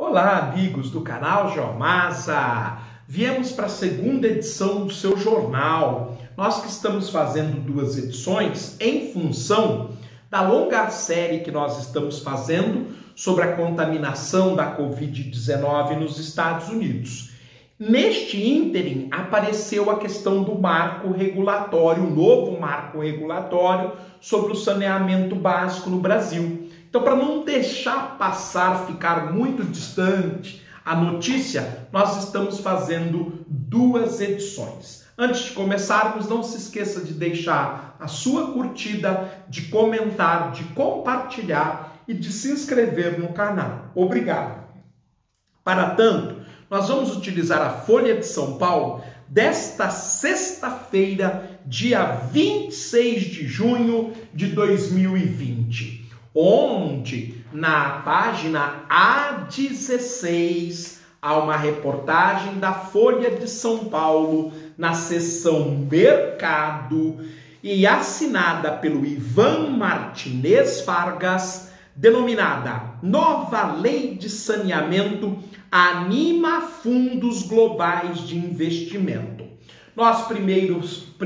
Olá, amigos do canal Geomasa! Viemos para a segunda edição do seu jornal. Nós que estamos fazendo duas edições em função da longa série que nós estamos fazendo sobre a contaminação da Covid-19 nos Estados Unidos. Neste ínterim, apareceu a questão do marco regulatório, o novo marco regulatório sobre o saneamento básico no Brasil. Então, para não deixar passar, ficar muito distante a notícia, nós estamos fazendo duas edições. Antes de começarmos, não se esqueça de deixar a sua curtida, de comentar, de compartilhar e de se inscrever no canal. Obrigado! Para tanto, nós vamos utilizar a Folha de São Paulo desta sexta-feira, dia 26 de junho de 2020. Onde na página A16 há uma reportagem da Folha de São Paulo na seção Mercado e assinada pelo Ivan Martinez Vargas, denominada Nova Lei de Saneamento anima fundos globais de investimento. Nós primeiro,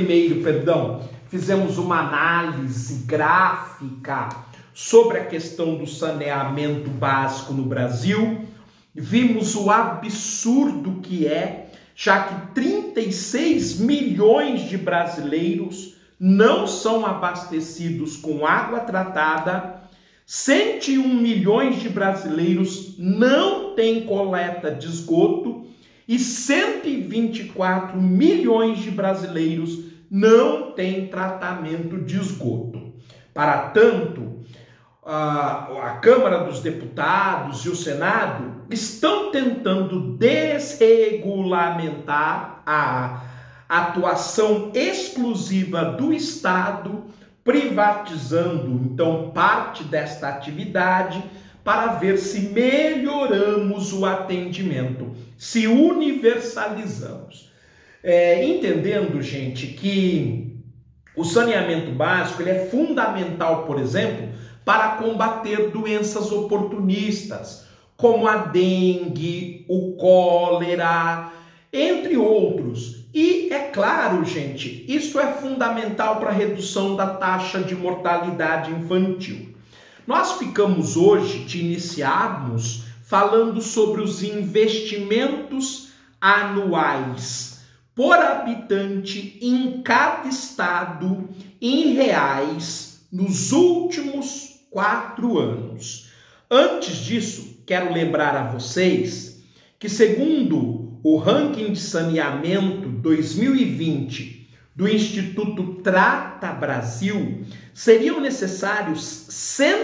fizemos uma análise gráfica sobre a questão do saneamento básico no Brasil. Vimos o absurdo que é, já que 36 milhões de brasileiros não são abastecidos com água tratada, 101 milhões de brasileiros não têm coleta de esgoto e 124 milhões de brasileiros não têm tratamento de esgoto. Para tanto, a Câmara dos Deputados e o Senado estão tentando desregulamentar a atuação exclusiva do Estado, privatizando então parte desta atividade para ver se melhoramos o atendimento, se universalizamos. Entendendo, gente, que o saneamento básico ele é fundamental, por exemplo, para combater doenças oportunistas, como a dengue, o cólera, entre outros. E é claro, gente, isso é fundamental para a redução da taxa de mortalidade infantil. Nós ficamos hoje de iniciarmos falando sobre os investimentos anuais por habitante em cada estado em reais nos últimos 4 anos. Antes disso, quero lembrar a vocês que, segundo o ranking de saneamento 2020 do Instituto Trata Brasil, seriam necessários R$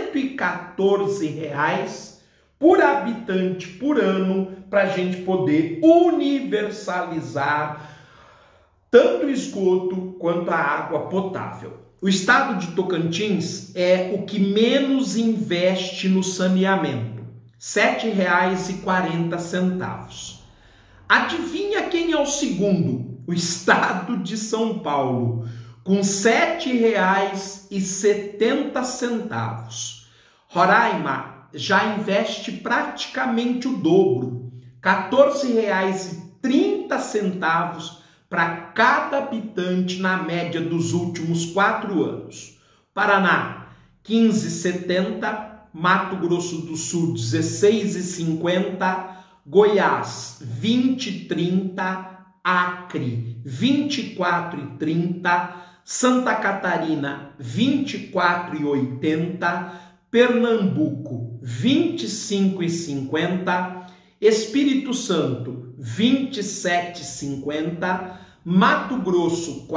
114 por habitante por ano para a gente poder universalizar tanto o esgoto quanto a água potável. O estado de Tocantins é o que menos investe no saneamento, R$ 7,40. Adivinha quem é o segundo? O estado de São Paulo, com R$ 7,70. Roraima já investe praticamente o dobro, R$ 14,30 para cada habitante na média dos últimos 4 anos. Paraná, 15,70, Mato Grosso do Sul, 16,50, Goiás, 20,30, Acre, 24,30, Santa Catarina, 24,80, Pernambuco, 25,50, Espírito Santo, 27,50, Mato Grosso,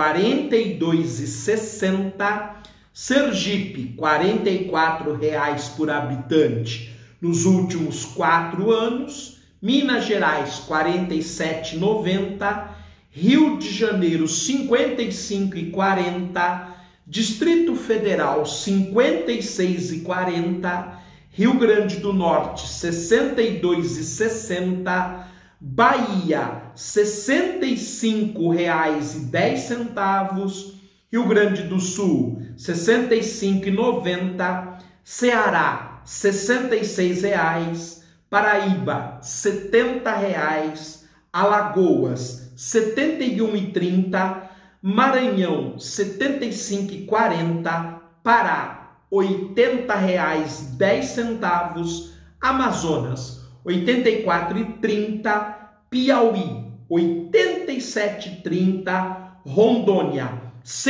42,60, Sergipe, R$ 44 por habitante nos últimos 4 anos, Minas Gerais, 47,90, Rio de Janeiro, 55,40, Distrito Federal, 56,40, Rio Grande do Norte, 62,60, Bahia, R$ 65,10, Rio Grande do Sul, R$ 65,90, Ceará, R$ 66, Paraíba, R$ 70,00, Alagoas, R$ 71,30, Maranhão, R$ 75,40, Pará, R$ 80,10, Amazonas, R$ 84,30, Piauí, R$ 87,30, Rondônia, R$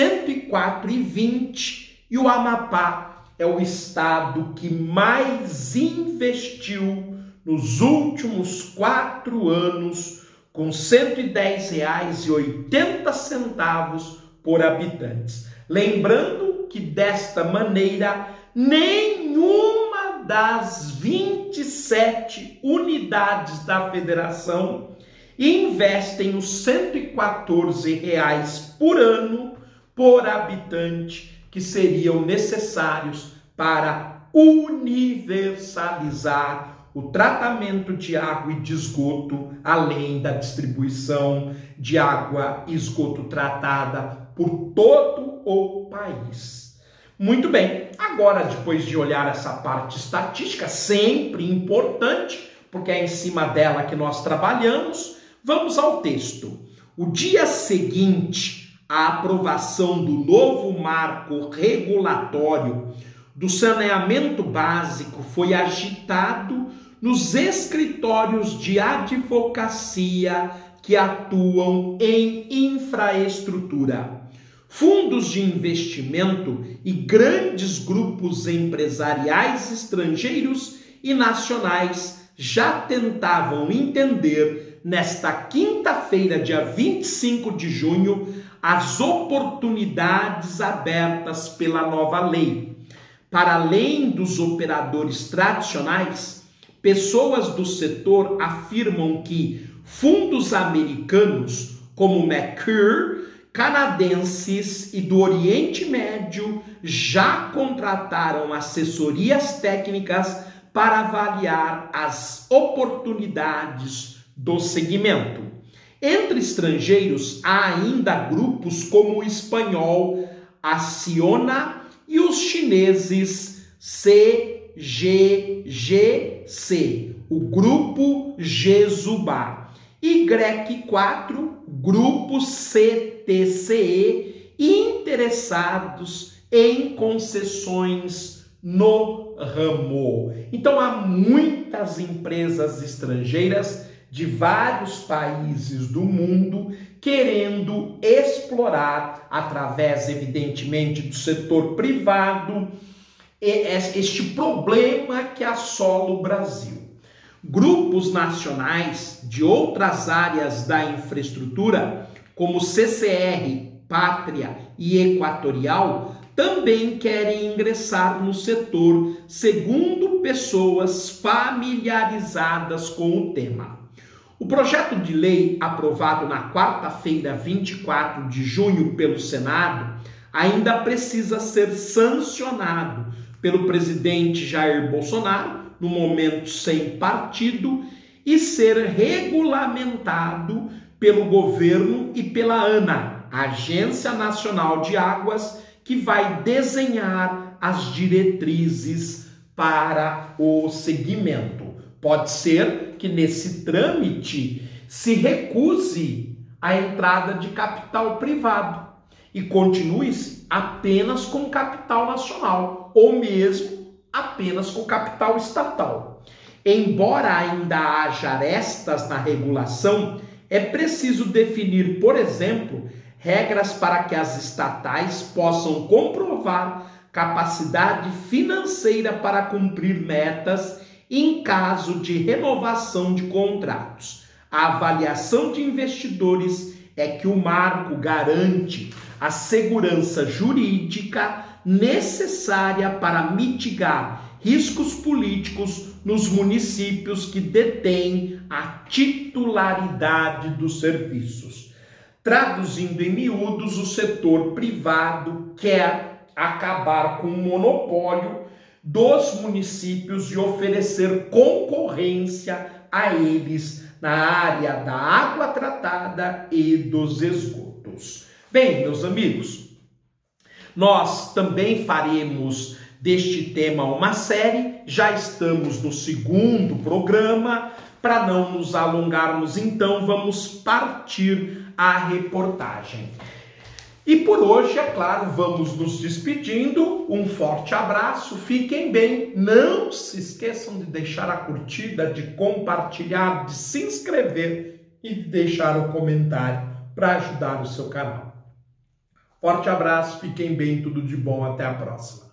104,20 e o Amapá é o estado que mais investiu nos últimos 4 anos, com R$ 110,80 por habitantes. Lembrando que desta maneira, nenhuma das 27 unidades da federação investem os R$ 114,00 por ano por habitante que seriam necessários para universalizar o tratamento de água e de esgoto, além da distribuição de água e esgoto tratada por todo o país. Muito bem, agora depois de olhar essa parte estatística, sempre importante, porque é em cima dela que nós trabalhamos, vamos ao texto. O dia seguinte à aprovação do novo marco regulatório do saneamento básico foi agitado nos escritórios de advocacia que atuam em infraestrutura. Fundos de investimento e grandes grupos empresariais estrangeiros e nacionais já tentavam entender, nesta quinta-feira, dia 25 de junho, as oportunidades abertas pela nova lei. Para além dos operadores tradicionais, pessoas do setor afirmam que fundos americanos, como Mercure, canadenses e do Oriente Médio já contrataram assessorias técnicas para avaliar as oportunidades do segmento. Entre estrangeiros, há ainda grupos como o espanhol Acciona e os chineses CGGC, o grupo Gesubá, e GREC4, grupo CTCE, interessados em concessões no ramo. Então, há muitas empresas estrangeiras de vários países do mundo querendo explorar, através, evidentemente, do setor privado, este problema que assola o Brasil. Grupos nacionais de outras áreas da infraestrutura, como CCR, Pátria e Equatorial, também querem ingressar no setor, segundo pessoas familiarizadas com o tema. O projeto de lei, aprovado na quarta-feira, 24 de junho, pelo Senado, ainda precisa ser sancionado pelo presidente Jair Bolsonaro, no momento sem partido, e ser regulamentado pelo governo e pela ANA, Agência Nacional de Águas, que vai desenhar as diretrizes para o segmento. Pode ser que nesse trâmite se recuse a entrada de capital privado e continue-se apenas com capital nacional ou mesmo apenas com capital estatal. Embora ainda haja arestas na regulação, é preciso definir, por exemplo, regras para que as estatais possam comprovar capacidade financeira para cumprir metas em caso de renovação de contratos. A avaliação de investidores é que o marco garante a segurança jurídica necessária para mitigar riscos políticos nos municípios que detêm a titularidade dos serviços. Traduzindo em miúdos, o setor privado quer acabar com o monopólio dos municípios e oferecer concorrência a eles na área da água tratada e dos esgotos. Bem, meus amigos, nós também faremos deste tema uma série, Já estamos no segundo programa. Para não nos alongarmos, então, vamos partir à reportagem. E por hoje, é claro, vamos nos despedindo. Um forte abraço, fiquem bem. Não se esqueçam de deixar a curtida, de compartilhar, de se inscrever e de deixar o comentário para ajudar o seu canal. Forte abraço, fiquem bem, tudo de bom, até a próxima.